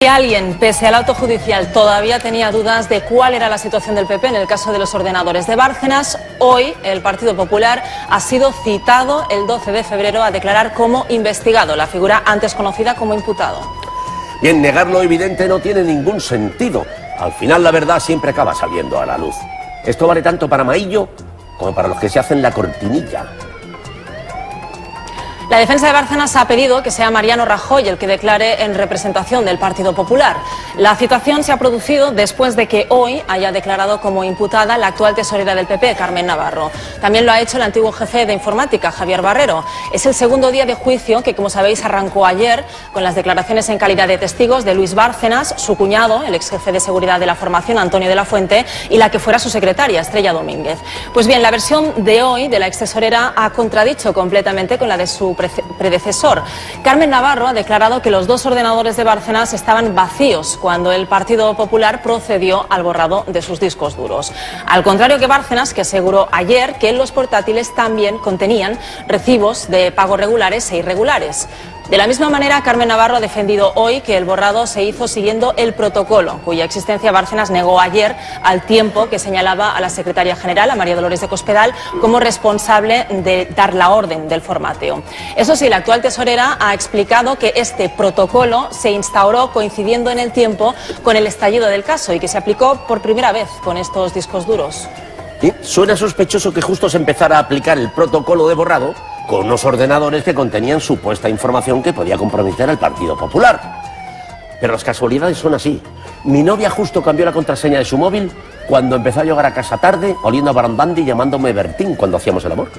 Si alguien, pese al auto judicial, todavía tenía dudas de cuál era la situación del PP en el caso de los ordenadores de Bárcenas, hoy el Partido Popular ha sido citado el 12 de febrero a declarar como investigado, la figura antes conocida como imputado. Bien, negar lo evidente no tiene ningún sentido. Al final la verdad siempre acaba saliendo a la luz. Esto vale tanto para Maillo como para los que se hacen la cortinilla. La defensa de Bárcenas ha pedido que sea Mariano Rajoy el que declare en representación del Partido Popular. La citación se ha producido después de que hoy haya declarado como imputada la actual tesorera del PP, Carmen Navarro. También lo ha hecho el antiguo jefe de informática, Javier Barrero. Es el segundo día de juicio que, como sabéis, arrancó ayer con las declaraciones en calidad de testigos de Luis Bárcenas, su cuñado, el ex jefe de seguridad de la formación, Antonio de la Fuente, y la que fuera su secretaria, Estrella Domínguez. Pues bien, la versión de hoy de la ex tesorera ha contradicho completamente con la de su predecesor. Carmen Navarro ha declarado que los dos ordenadores de Bárcenas estaban vacíos cuando el Partido Popular procedió al borrado de sus discos duros. Al contrario que Bárcenas, que aseguró ayer que los portátiles también contenían recibos de pago regulares e irregulares. De la misma manera, Carmen Navarro ha defendido hoy que el borrado se hizo siguiendo el protocolo, cuya existencia Bárcenas negó ayer, al tiempo que señalaba a la secretaria general, a María Dolores de Cospedal, como responsable de dar la orden del formateo. Eso sí, la actual tesorera ha explicado que este protocolo se instauró coincidiendo en el tiempo con el estallido del caso y que se aplicó por primera vez con estos discos duros. ¿Sí? Suena sospechoso que justo se empezara a aplicar el protocolo de borrado con unos ordenadores que contenían supuesta información que podía comprometer al Partido Popular. Pero las casualidades son así. Mi novia justo cambió la contraseña de su móvil cuando empezó a llegar a casa tarde, oliendo a barandandi y llamándome Bertín cuando hacíamos el amor.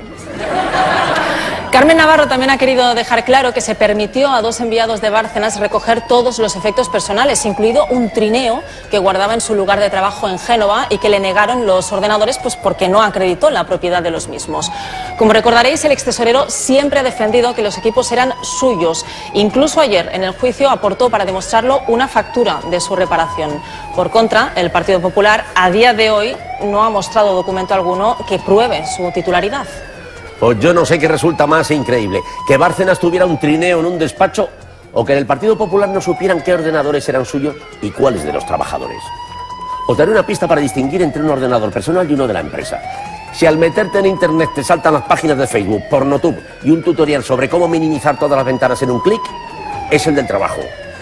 Carmen Navarro también ha querido dejar claro que se permitió a dos enviados de Bárcenas recoger todos los efectos personales, incluido un trineo que guardaba en su lugar de trabajo en Génova y que le negaron los ordenadores pues porque no acreditó la propiedad de los mismos. Como recordaréis, el extesorero siempre ha defendido que los equipos eran suyos. Incluso ayer, en el juicio, aportó para demostrarlo una factura de su reparación. Por contra, el Partido Popular, a día de hoy, no ha mostrado documento alguno que pruebe su titularidad. Pues yo no sé qué resulta más increíble, que Bárcenas tuviera un trineo en un despacho o que en el Partido Popular no supieran qué ordenadores eran suyos y cuáles de los trabajadores. Os daré una pista para distinguir entre un ordenador personal y uno de la empresa. Si al meterte en internet te saltan las páginas de Facebook, Pornotube y un tutorial sobre cómo minimizar todas las ventanas en un clic, es el del trabajo.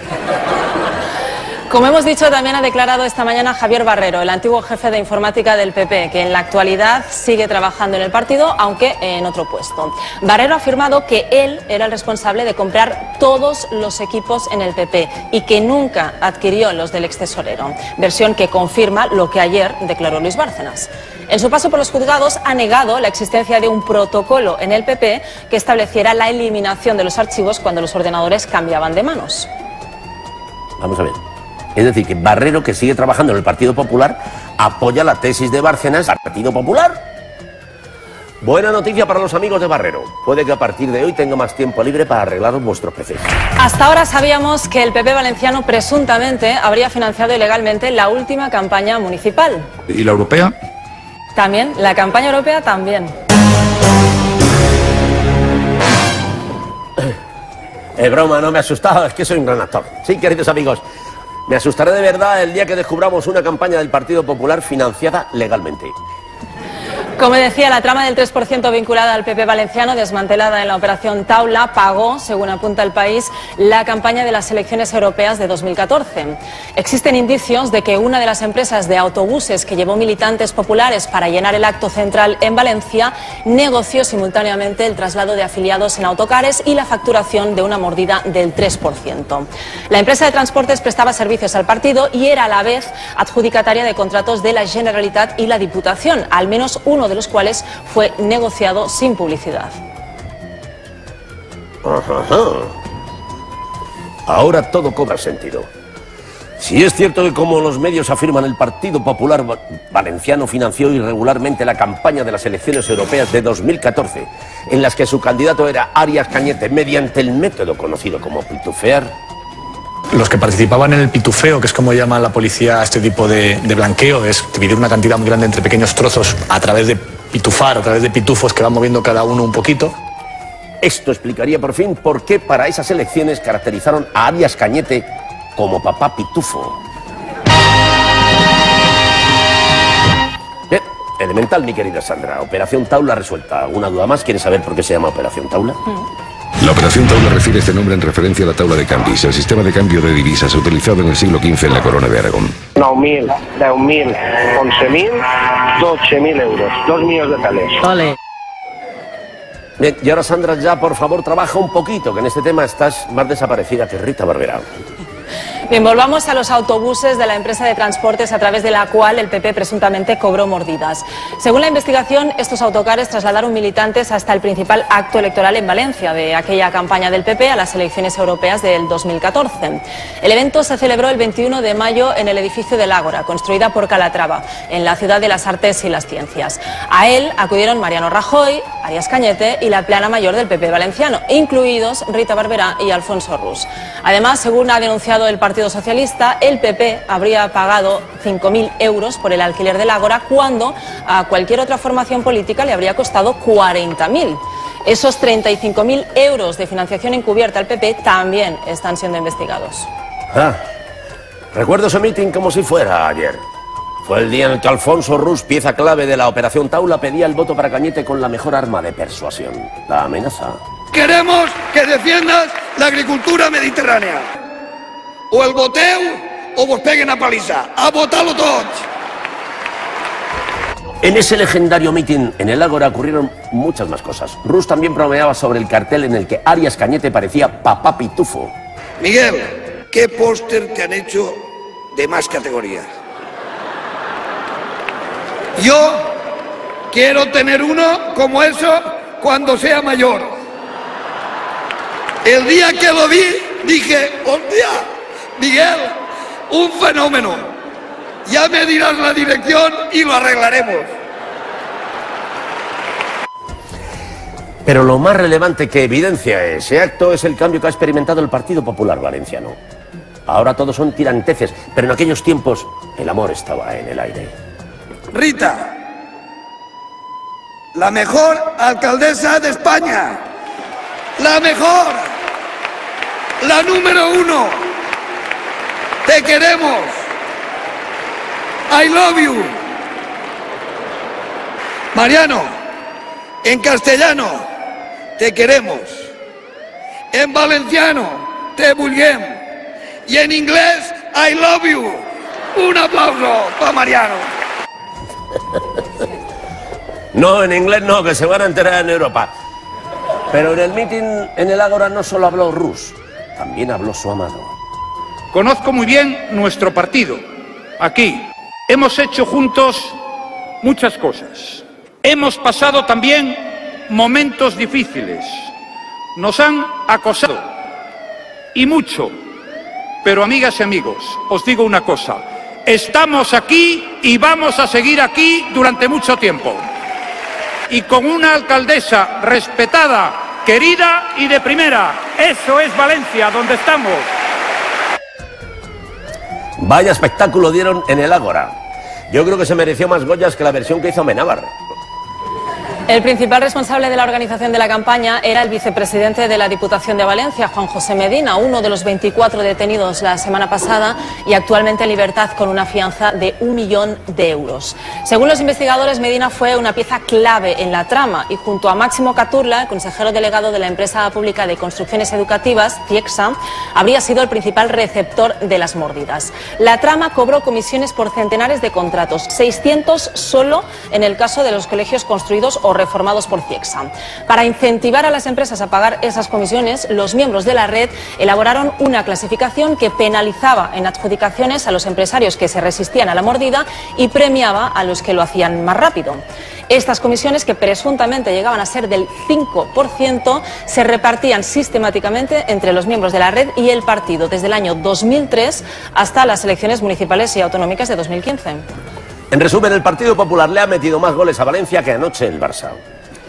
Como hemos dicho, también ha declarado esta mañana Javier Barrero, el antiguo jefe de informática del PP, que en la actualidad sigue trabajando en el partido, aunque en otro puesto. Barrero ha afirmado que él era el responsable de comprar todos los equipos en el PP y que nunca adquirió los del extesorero, versión que confirma lo que ayer declaró Luis Bárcenas. En su paso por los juzgados ha negado la existencia de un protocolo en el PP que estableciera la eliminación de los archivos cuando los ordenadores cambiaban de manos. Vamos a ver. Es decir, que Barrero, que sigue trabajando en el Partido Popular, apoya la tesis de Bárcenas al Partido Popular. Buena noticia para los amigos de Barrero. Puede que a partir de hoy tenga más tiempo libre para arreglaros vuestros PCs. Hasta ahora sabíamos que el PP valenciano presuntamente habría financiado ilegalmente la última campaña municipal. ¿Y la europea? También, la campaña europea también. Es broma, no me he asustado, es que soy un gran actor. Sí, queridos amigos. Me asustaré de verdad el día que descubramos una campaña del Partido Popular financiada legalmente. Como decía, la trama del 3% vinculada al PP valenciano, desmantelada en la operación Taula, pagó, según apunta El País, la campaña de las elecciones europeas de 2014. Existen indicios de que una de las empresas de autobuses que llevó militantes populares para llenar el acto central en Valencia negoció simultáneamente el traslado de afiliados en autocares y la facturación de una mordida del 3%. La empresa de transportes prestaba servicios al partido y era a la vez adjudicataria de contratos de la Generalitat y la Diputación, al menos uno de los cuales fue negociado sin publicidad. Ajá. Ahora todo cobra sentido. Si es cierto que, como los medios afirman, el Partido Popular Valenciano financió irregularmente la campaña de las elecciones europeas de 2014, en las que su candidato era Arias Cañete, mediante el método conocido como pitufear. Los que participaban en el pitufeo, que es como llama la policía a este tipo de blanqueo, es dividir una cantidad muy grande entre pequeños trozos a través de pitufar, a través de pitufos que van moviendo cada uno un poquito. Esto explicaría por fin por qué para esas elecciones caracterizaron a Arias Cañete como papá pitufo. Bien, elemental, mi querida Sandra. Operación Taula resuelta. ¿Alguna duda más? ¿Quieres saber por qué se llama Operación Taula? La Operación Taula recibe este nombre en referencia a la taula de canvis, el sistema de cambio de divisas utilizado en el siglo XV en la Corona de Aragón. 9.000, 10.000, 11.000, 12.000 euros. 2 millones de tales. Vale. Bien, y ahora Sandra, ya por favor trabaja un poquito, que en este tema estás más desaparecida que Rita Barberá. Bien, volvamos a los autobuses de la empresa de transportes a través de la cual el PP presuntamente cobró mordidas. Según la investigación, estos autocares trasladaron militantes hasta el principal acto electoral en Valencia de aquella campaña del PP a las elecciones europeas del 2014. El evento se celebró el 21 de mayo en el edificio del Ágora, construida por Calatrava, en la ciudad de las Artes y las Ciencias. A él acudieron Mariano Rajoy, Arias Cañete y la plana mayor del PP valenciano, incluidos Rita Barberá y Alfonso Rus. Además, según ha denunciado el Partido Socialista, el PP habría pagado 5.000 euros por el alquiler del Ágora cuando a cualquier otra formación política le habría costado 40.000. Esos 35.000 euros de financiación encubierta al PP también están siendo investigados. Recuerdo ese mitin como si fuera ayer. Fue el día en el que Alfonso Rus, pieza clave de la Operación Taula, pedía el voto para Cañete con la mejor arma de persuasión, la amenaza. Queremos que defiendas la agricultura mediterránea. O el voteu o vos peguen a paliza. A votarlo todos. En ese legendario mitin en el Ágora ocurrieron muchas más cosas. Rus también bromeaba sobre el cartel en el que Arias Cañete parecía papá pitufo. Miguel, ¿qué póster te han hecho de más categoría? Yo quiero tener uno como eso cuando sea mayor. El día que lo vi, dije, hostia, Miguel, un fenómeno. Ya me dirás la dirección y lo arreglaremos. Pero lo más relevante que evidencia ese acto es el cambio que ha experimentado el Partido Popular Valenciano. Ahora todos son tiranteces, pero en aquellos tiempos el amor estaba en el aire. Rita, la mejor alcaldesa de España. La mejor. La número 1. Te queremos. I love you. Mariano, en castellano, te queremos. En valenciano, te vulguem. Y en inglés, I love you. Un aplauso para Mariano. No, en inglés no, que se van a enterar en Europa. Pero en el mitin en el Ágora no solo habló Rus, también habló su amado. Conozco muy bien nuestro partido. Aquí hemos hecho juntos muchas cosas. Hemos pasado también momentos difíciles. Nos han acosado. Y mucho. Pero amigas y amigos, os digo una cosa. Estamos aquí y vamos a seguir aquí durante mucho tiempo. Y con una alcaldesa respetada, querida y de primera. Eso es Valencia, donde estamos. Vaya espectáculo dieron en el Ágora. Yo creo que se mereció más Goyas que la versión que hizo Amenábar. El principal responsable de la organización de la campaña era el vicepresidente de la Diputación de Valencia, Juan José Medina, uno de los 24 detenidos la semana pasada y actualmente en libertad con una fianza de 1 millón de euros. Según los investigadores, Medina fue una pieza clave en la trama y junto a Máximo Caturla, el consejero delegado de la empresa pública de construcciones educativas, Ciexa, habría sido el principal receptor de las mordidas. La trama cobró comisiones por centenares de contratos, 600 solo en el caso de los colegios construidos o reformados por Ciexa. Para incentivar a las empresas a pagar esas comisiones, los miembros de la red elaboraron una clasificación que penalizaba en adjudicaciones a los empresarios que se resistían a la mordida y premiaba a los que lo hacían más rápido. Estas comisiones, que presuntamente llegaban a ser del 5%, se repartían sistemáticamente entre los miembros de la red y el partido desde el año 2003 hasta las elecciones municipales y autonómicas de 2015. En resumen, el Partido Popular le ha metido más goles a Valencia que anoche el Barça.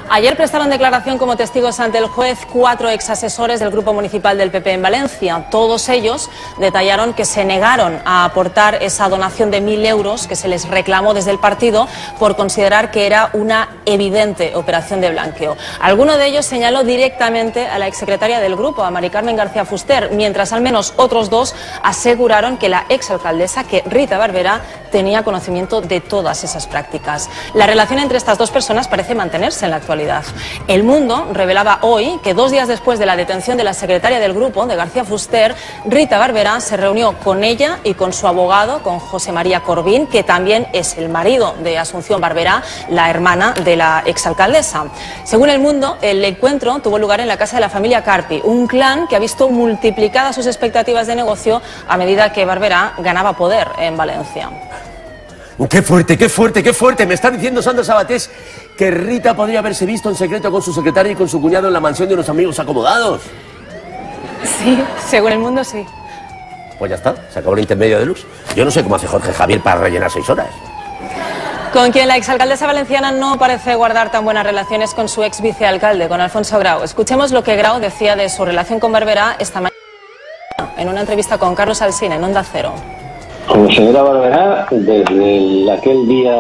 Ayer prestaron declaración como testigos ante el juez 4 exasesores del Grupo Municipal del PP en Valencia. Todos ellos detallaron que se negaron a aportar esa donación de 1.000 euros que se les reclamó desde el partido por considerar que era una evidente operación de blanqueo. Alguno de ellos señaló directamente a la exsecretaria del grupo, a Mari Carmen García Fuster, mientras al menos otros dos aseguraron que la exalcaldesa, que Rita Barberá, tenía conocimiento de todas esas prácticas. La relación entre estas dos personas parece mantenerse en la actualidad. El Mundo revelaba hoy que 2 días después de la detención de la secretaria del grupo, de García Fuster, Rita Barberá se reunió con ella y con su abogado, con José María Corbín, que también es el marido de Asunción Barberá, la hermana de la exalcaldesa. Según El Mundo, el encuentro tuvo lugar en la casa de la familia Carpi, un clan que ha visto multiplicadas sus expectativas de negocio a medida que Barberá ganaba poder en Valencia. ¡Qué fuerte, qué fuerte, qué fuerte! Me está diciendo Sandra Sabatés que Rita podría haberse visto en secreto con su secretaria y con su cuñado en la mansión de unos amigos acomodados. Sí, según El Mundo, sí. Pues ya está, se acabó el intermedio de luz. Yo no sé cómo hace Jorge Javier para rellenar 6 horas. Con quien la exalcaldesa valenciana no parece guardar tan buenas relaciones con su ex vicealcalde, con Alfonso Grau. Escuchemos lo que Grau decía de su relación con Barberá esta mañana en una entrevista con Carlos Alsina en Onda Cero. Con la señora Barberá, desde aquel día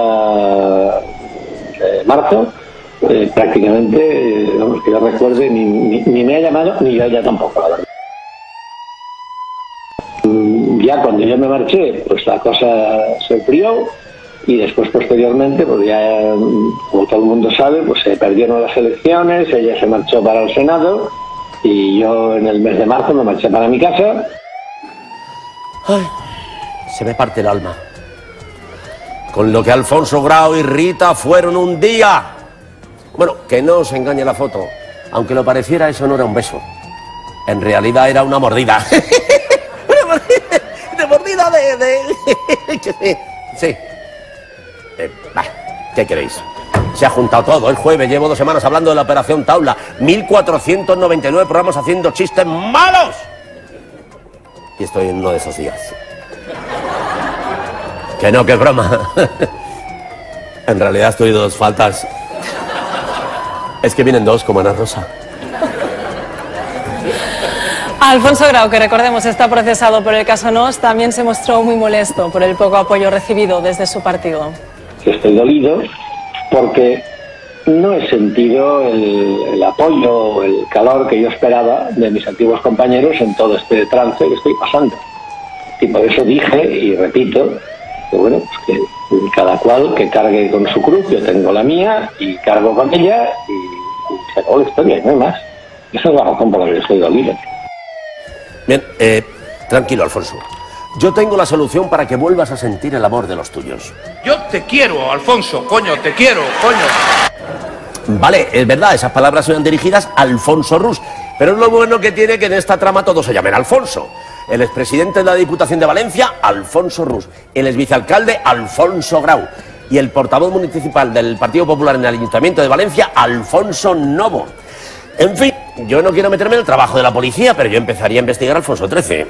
de marzo, prácticamente, vamos, que yo recuerde, ni me ha llamado, ni yo a ella tampoco, la verdad. Ya cuando yo me marché, pues la cosa se enfrió y después, posteriormente, pues ya, como todo el mundo sabe, pues se perdieron las elecciones, ella se marchó para el Senado y yo en el mes de marzo me marché para mi casa. Ay. Se me parte el alma. Con lo que Alfonso Grau y Rita fueron un día. Bueno, que no os engañe la foto. Aunque lo pareciera, eso no era un beso. En realidad era una mordida. Una mordida de... Sí. ¿Qué queréis? Se ha juntado todo. El jueves llevo 2 semanas hablando de la Operación Taula. 1499 programas haciendo chistes malos. Y estoy en uno de esos días. Que no, que es broma. En realidad estoy 2 faltas. Es que vienen 2 como Ana Rosa. Alfonso Grau, que recordemos está procesado por el caso NOS, también se mostró muy molesto por el poco apoyo recibido desde su partido. Estoy dolido porque no he sentido el apoyo o el calor que yo esperaba de mis antiguos compañeros en todo este trance que estoy pasando. Y por eso dije, y repito, que bueno, pues que cada cual que cargue con su cruz, yo tengo la mía y cargo con ella y se acabó la historia, no hay más. Esa es la razón por la que estoy dolido. Bien, tranquilo, Alfonso. Yo tengo la solución para que vuelvas a sentir el amor de los tuyos. Yo te quiero, Alfonso, coño, te quiero, coño. Vale, es verdad, esas palabras son dirigidas a Alfonso Rus, pero es lo bueno que tiene que en esta trama todos se llamen Alfonso. El expresidente de la Diputación de Valencia, Alfonso Rus. El exvicealcalde, Alfonso Grau. Y el portavoz municipal del Partido Popular en el Ayuntamiento de Valencia, Alfonso Novo. En fin, yo no quiero meterme en el trabajo de la policía, pero yo empezaría a investigar a Alfonso XIII.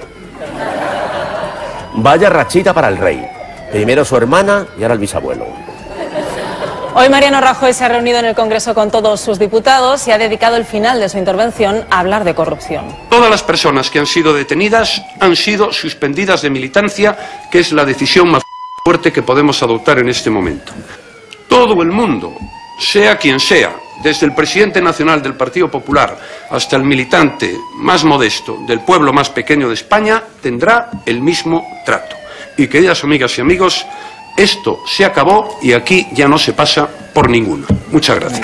Vaya rachita para el rey. Primero su hermana y ahora el bisabuelo. Hoy Mariano Rajoy se ha reunido en el Congreso con todos sus diputados y ha dedicado el final de su intervención a hablar de corrupción. Todas las personas que han sido detenidas han sido suspendidas de militancia, que es la decisión más fuerte que podemos adoptar en este momento. Todo el mundo, sea quien sea, desde el presidente nacional del Partido Popular hasta el militante más modesto del pueblo más pequeño de España, tendrá el mismo trato. Y queridas amigas y amigos, esto se acabó y aquí ya no se pasa por ninguno. Muchas gracias.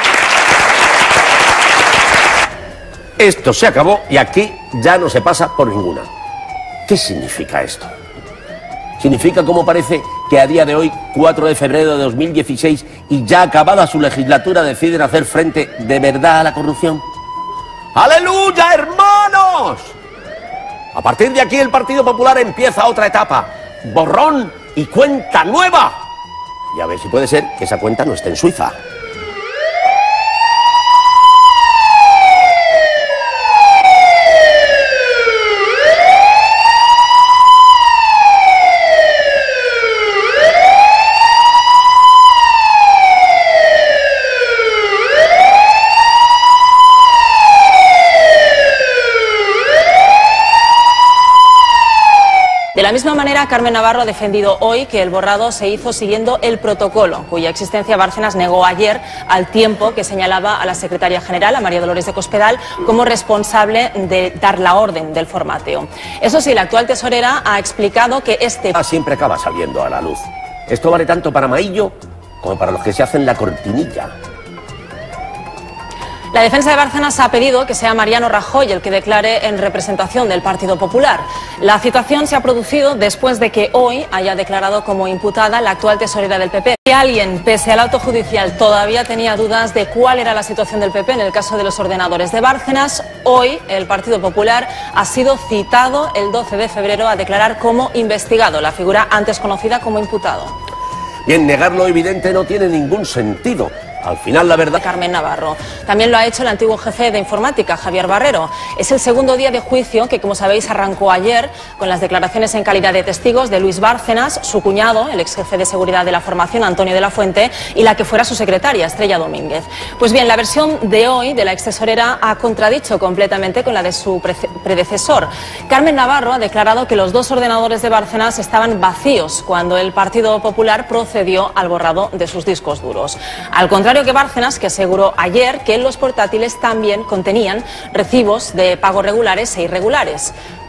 Esto se acabó y aquí ya no se pasa por ninguna. ¿Qué significa esto? ¿Significa, como parece, que a día de hoy, 4 de febrero de 2016, y ya acabada su legislatura, deciden hacer frente de verdad a la corrupción? ¡Aleluya, hermanos! A partir de aquí el Partido Popular empieza otra etapa. Borrón y cuenta nueva. Y a ver si puede ser que esa cuenta no esté en Suiza. De la misma manera, Carmen Navarro ha defendido hoy que el borrado se hizo siguiendo el protocolo, cuya existencia Bárcenas negó ayer, al tiempo que señalaba a la secretaria general, a María Dolores de Cospedal, como responsable de dar la orden del formateo. Eso sí, la actual tesorera ha explicado que siempre acaba saliendo a la luz. Esto vale tanto para Maillo como para los que se hacen la cortinilla. La defensa de Bárcenas ha pedido que sea Mariano Rajoy el que declare en representación del Partido Popular. La citación se ha producido después de que hoy haya declarado como imputada la actual tesorera del PP. Si alguien, pese al auto judicial, todavía tenía dudas de cuál era la situación del PP en el caso de los ordenadores de Bárcenas, hoy el Partido Popular ha sido citado el 12 de febrero a declarar como investigado, la figura antes conocida como imputado. Bien, negar lo evidente no tiene ningún sentido. Al final, la verdad... Carmen Navarro. También lo ha hecho el antiguo jefe de informática, Javier Barrero. Es el segundo día de juicio que, como sabéis, arrancó ayer con las declaraciones en calidad de testigos de Luis Bárcenas, su cuñado, el ex jefe de seguridad de la formación, Antonio de la Fuente, y la que fuera su secretaria, Estrella Domínguez. Pues bien, la versión de hoy de la ex tesorera ha contradicho completamente con la de su predecesor. Carmen Navarro ha declarado que los dos ordenadores de Bárcenas estaban vacíos cuando el Partido Popular procedió al borrado de sus discos duros. Al contrario que Bárcenas, que aseguró ayer que los portátiles también contenían recibos de pago regulares e irregulares.